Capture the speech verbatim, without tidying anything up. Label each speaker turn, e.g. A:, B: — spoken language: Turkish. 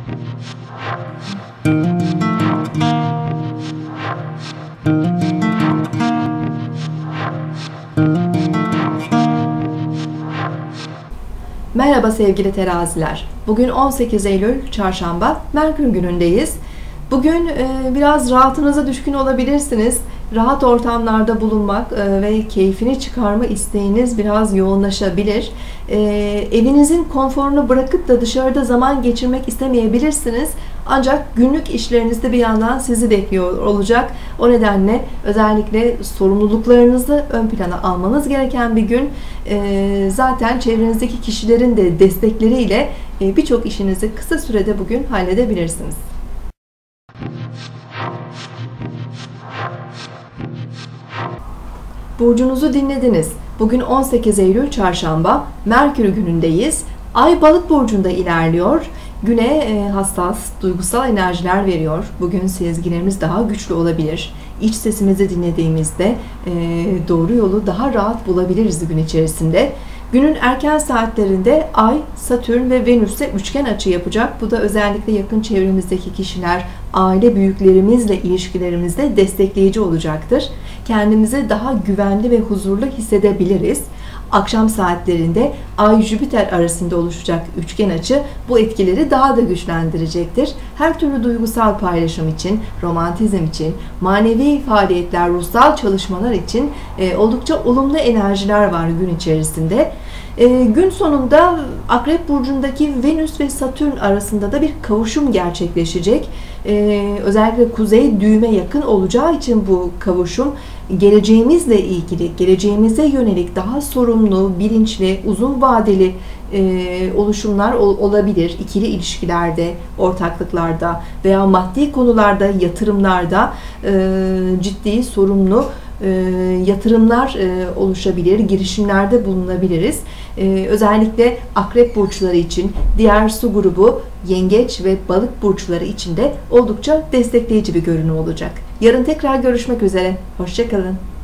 A: Merhaba sevgili teraziler. Bugün on sekiz Eylül Çarşamba, Merkür günündeyiz. Bugün e, biraz rahatınıza düşkün olabilirsiniz. Rahat ortamlarda bulunmak e, ve keyfini çıkarma isteğiniz biraz yoğunlaşabilir. E, evinizin konforunu bırakıp da dışarıda zaman geçirmek istemeyebilirsiniz. Ancak günlük işlerinizde bir yandan sizi bekliyor olacak. O nedenle özellikle sorumluluklarınızı ön plana almanız gereken bir gün. E, zaten çevrenizdeki kişilerin de destekleriyle e, birçok işinizi kısa sürede bugün halledebilirsiniz. Burcunuzu dinlediniz. Bugün on sekiz Eylül Çarşamba, Merkür günündeyiz. Ay Balık burcunda ilerliyor. Güne hassas, duygusal enerjiler veriyor. Bugün sezgilerimiz daha güçlü olabilir. İç sesimizi dinlediğimizde doğru yolu daha rahat bulabiliriz gün içerisinde. Günün erken saatlerinde Ay, Satürn ve Venüs'e üçgen açı yapacak. Bu da özellikle yakın çevremizdeki kişiler, aile büyüklerimizle ilişkilerimizde destekleyici olacaktır. Kendimizi daha güvenli ve huzurlu hissedebiliriz. Akşam saatlerinde Ay-Jüpiter arasında oluşacak üçgen açı bu etkileri daha da güçlendirecektir. Her türlü duygusal paylaşım için, romantizm için, manevi faaliyetler, ruhsal çalışmalar için e, oldukça olumlu enerjiler var gün içerisinde. E, gün sonunda Akrep burcundaki Venüs ve Satürn arasında da bir kavuşum gerçekleşecek. E, özellikle kuzey düğüme yakın olacağı için bu kavuşum geleceğimizle ilgili, geleceğimize yönelik daha sorumlu, bilinçli, uzun vadeli e, oluşumlar ol, olabilir. İkili ilişkilerde, ortaklıklarda veya maddi konularda, yatırımlarda e, ciddi, sorumlu e, yatırımlar e, oluşabilir, girişimlerde bulunabiliriz. E, özellikle Akrep burçları için, diğer su grubu Yengeç ve Balık burçları için de oldukça destekleyici bir görünüm olacak. Yarın tekrar görüşmek üzere. Hoşça kalın.